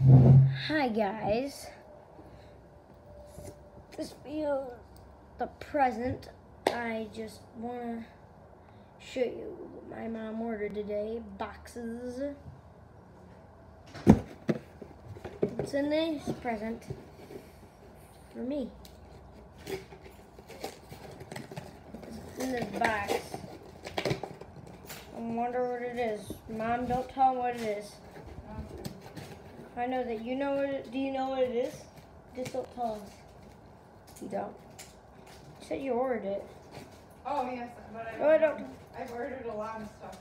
Hi guys, this video is the present. I just want to show you what my mom ordered today. Boxes. It's a nice present for me. It's in this box. I wonder what it is. Mom, don't tell them what it is. I know that you know what it, do you know what it is? Just don't tell us. You don't. You said you ordered it. Oh yes, but I've ordered a lot of stuff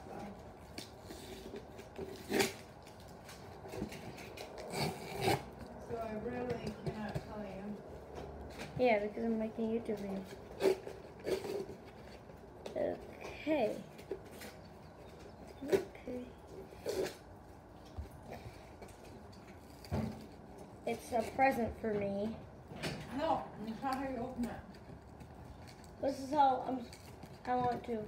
though. So I really cannot tell you. Yeah, because I'm making a YouTube video. Okay. It's a present for me. No, that's not how you open it. This is how I want to.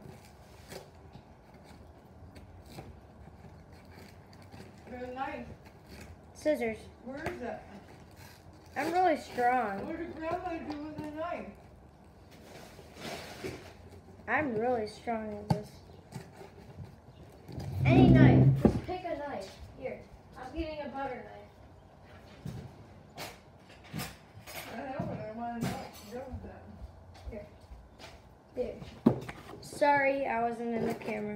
There's a knife. Scissors. Where is it? I'm really strong. What did Grandma do with the knife? I'm really strong at this. Any knife. Just pick a knife. Here. I'm getting a butter knife. I know, but I want to know what to do with it. Here. There. Sorry, I wasn't in the camera.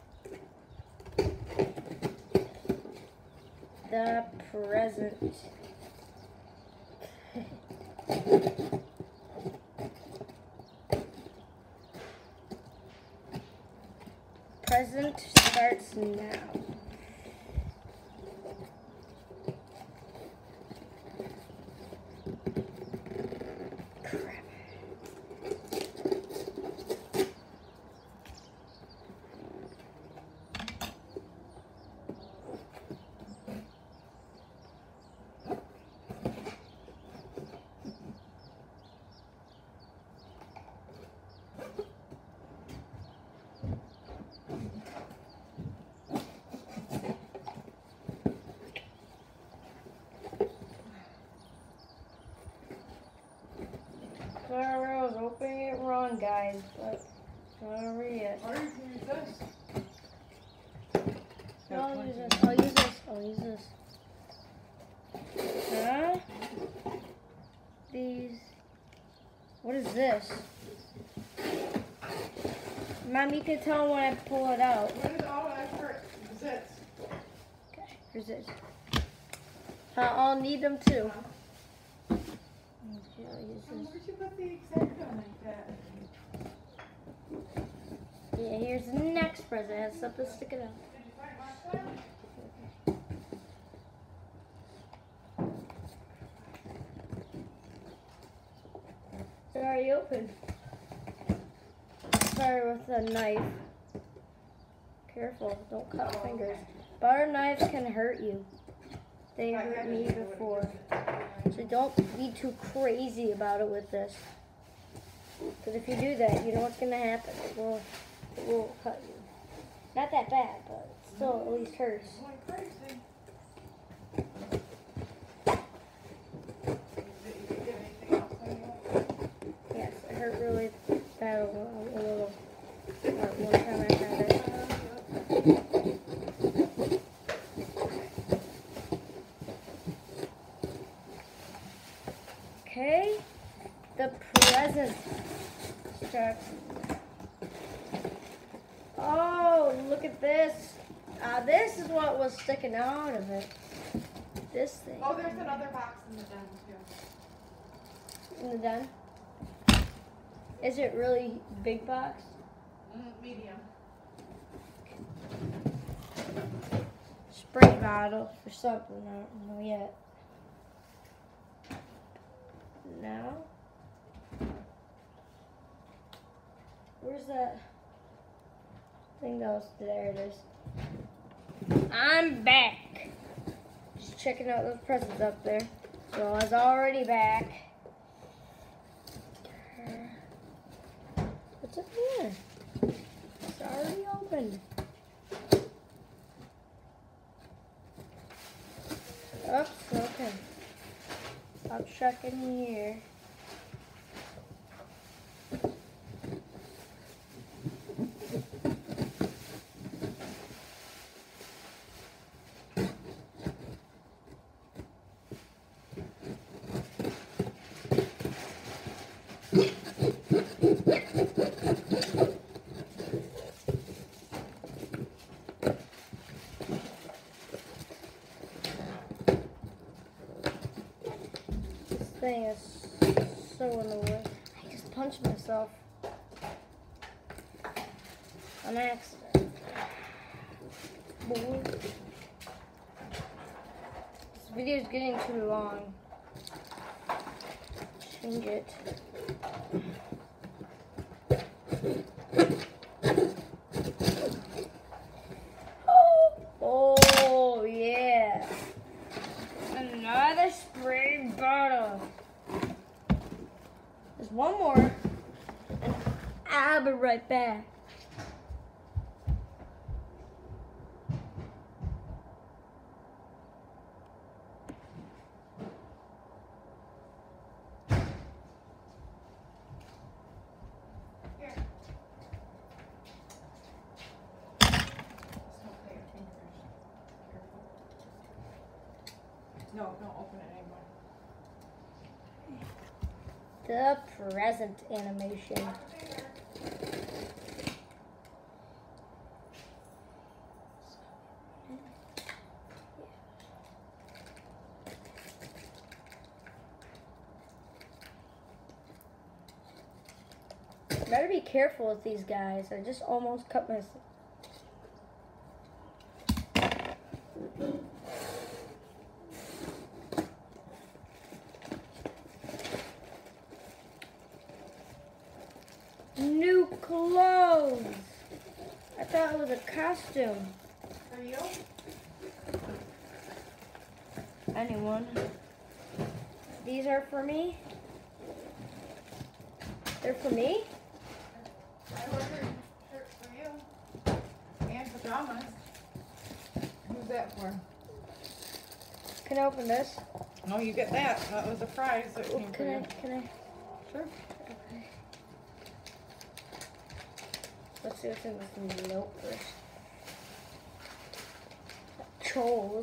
The present. Present starts now. Crap. Sorry, I was opening it wrong, guys, but not over yet. Or you can use this. No, I'll use this. I'll use this. I'll use this. Huh? These. What is this? Mom, you can tell when I pull it out. What is all that for? Zits. Okay, here's this. I'll need them too. I'll use this. Where'd you put the exact on like that? Yeah, here's the next present. It has something sticking out. Did you find my stuff? It's already open. Sorry with the knife. Careful, don't cut fingers. Butter knives can hurt you. They hurt me before. So don't be too crazy about it with this. Because if you do that, you know what's going to happen. It will cut you. Not that bad, but it still at least hurts. Like crazy. Yes, it hurt really bad a little. One time I had it. Okay, the present starts. Oh, look at this. This is what was sticking out of it. This thing. Oh, there's another box in the den too. In the den? Is it really big box? Medium. Spray bottle for something. I don't know yet. Now, where's that thing that was there? It is. I'm back. Just checking out those presents up there. So I was already back. What's up here? It's already open. Oops. check in here. Thing is so in the way. I just punched myself on accident. Boy. This video is getting too long. Change it. Oh yeah. Another spray bottle. There's one more, and I'll be right back. Here. No, don't open it anymore. The present animation. Better be careful with these guys. I just almost cut myself. New clothes. I thought it was a costume. For you? Anyone? These are for me? They're for me? I ordered a shirt for you. And pajamas. Who's that for? Can I open this? No, you get that. That was a prize that Oh, came for can you. I? Sure. Okay. Let's see what's in this note first. Trolls.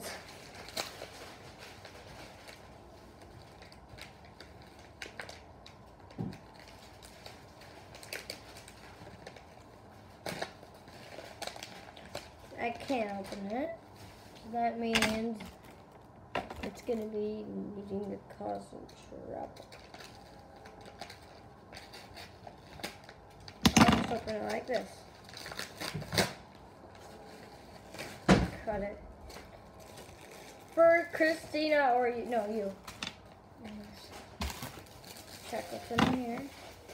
I can't open it. That means it's gonna be needing to cause some trouble. I'll just open it like this. Cut it. For Christina or you, no, you. Check what's in here.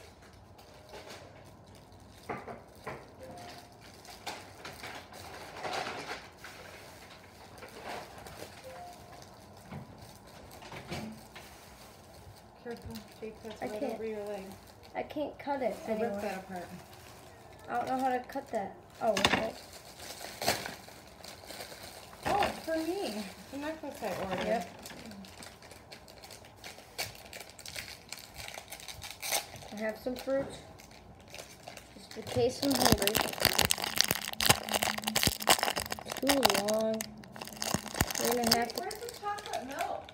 Careful, Jake, that's I right can't. over your leg. I can't cut it So rip anyway. that apart. I don't know how to cut that. Oh, okay. Oh, it's for me. The necklace I ordered. Yep. I have some fruit. Just in case I'm hungry. Too long. We're gonna have to. Where's the chocolate milk?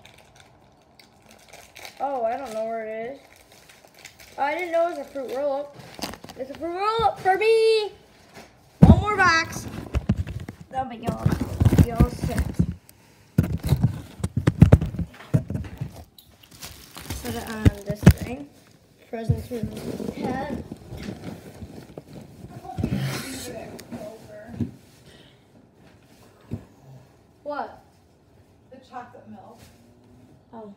Oh, I don't know where it is. Oh, I didn't know it was a fruit roll up. It's a fruit roll up for me. One more box. That'll be y'all set. Put it on this thing. Presents we had. I hope you didn't leave it over. What? The chocolate milk. Oh.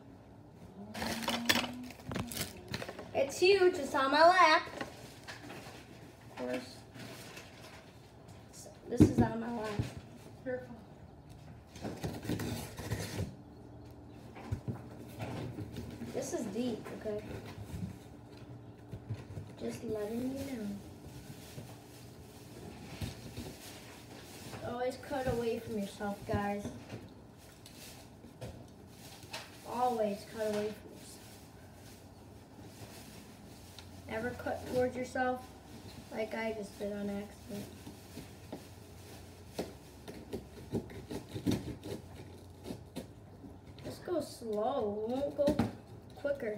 It's huge. It's on my lap. Of course. This is on my lap. Careful. This is deep, okay? Just letting you know. Always cut away from yourself, guys. Always cut away from yourself. ever cut towards yourself like I just did on accident. Just go slow, it won't go quicker.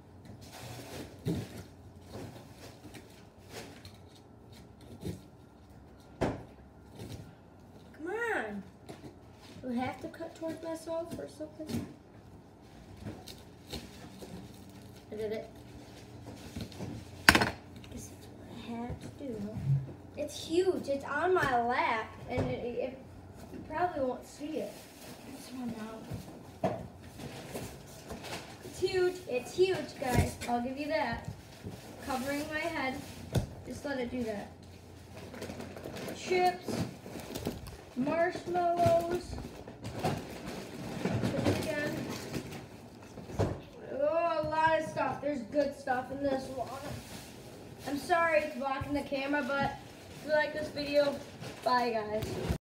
Come on. Do I have to cut towards myself or something? I did it. Guess that's what I have to do. It's huge. It's on my lap, and you probably won't see it. This one now. It's huge. It's huge, guys. I'll give you that. Covering my head. Just let it do that. Chips. Marshmallows. Again. Oh, a lot of stuff. There's good stuff in this one. I'm sorry it's blocking the camera, but if you like this video, bye guys.